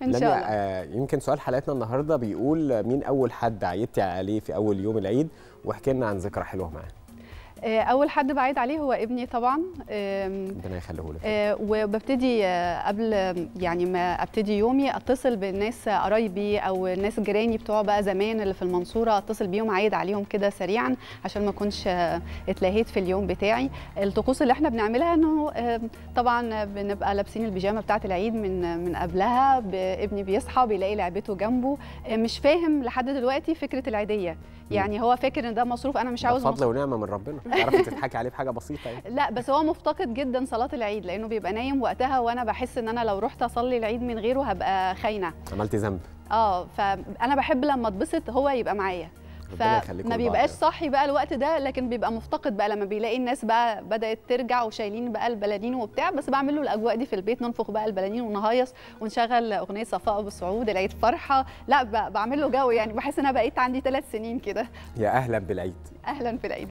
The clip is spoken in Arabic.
ان شاء الله. يمكن سؤال حلقتنا النهارده بيقول مين اول حد عيدتي عليه في اول يوم العيد، واحكي لنا عن ذكرى حلوه معاه. اول حد بعيد عليه هو ابني طبعا، ربنا يخليه لك. وببتدي قبل يعني ما ابتدي يومي اتصل بالناس قرايبي او الناس جيراني بتوع بقى زمان اللي في المنصوره، اتصل بيهم عايد عليهم كده سريعا عشان ما اكونش اتلهيت في اليوم بتاعي. الطقوس اللي احنا بنعملها انه طبعا بنبقى لابسين البيجامه بتاعه العيد من قبلها، ابني بيصحى بيلاقي لعبته جنبه، مش فاهم لحد دلوقتي فكره العيديه، يعني هو فاكر ان ده مصروف، انا مش عاوز فضل ونعمه من ربنا، تعرفي تضحكي عليه بحاجه بسيطه يعني. لا بس هو مفتقد جدا صلاه العيد لانه بيبقى نايم وقتها، وانا بحس ان انا لو رحت اصلي العيد من غيره هبقى خاينه، عملتي ذنب. فانا بحب لما اتبسط هو يبقى معايا، فما بيبقاش صاحي بقى الوقت ده، لكن بيبقى مفتقد بقى لما بيلاقي الناس بقى بدات ترجع وشايلين بقى البلالين وبتاع. بس بعمل له الاجواء دي في البيت، ننفخ بقى البلالين ونهيص ونشغل اغنيه صفاء بالصعود العيد فرحه، لا بعمل له جو، يعني بحس ان انا بقيت عندي 3 سنين كده. يا اهلا بالعيد. اهلا بالعيد.